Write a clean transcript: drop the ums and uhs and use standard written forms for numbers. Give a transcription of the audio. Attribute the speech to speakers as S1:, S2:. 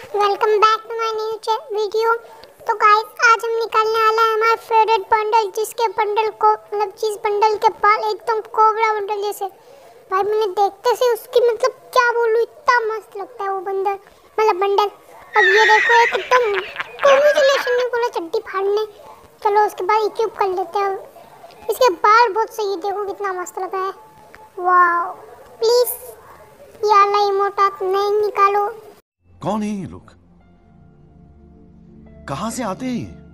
S1: Welcome back to my new video. तो guys आज हम निकालने वाला है हमारा फेवरेट बंडल, जिसके बंडल को जिस बंडल के बाल एकदम कोबरा बंडल जैसे। भाई मैंने देखते से उसकी क्या बोलूं, इतना मस्त लगता है वो बंडल। अब ये देखो एकदम कॉन्ग्रेचुलेशन में बोला चड्डी फाड़ने। चलो उसके बाद इक्विप कर लेते हैं। इसके बाल बहुत सही है, देखो कितना मस्त लगा है। वाओ, प्लीज ये वाला इमोट आप नहीं निकालो।
S2: कौन है ये लोग? कहां से आते हैं ये?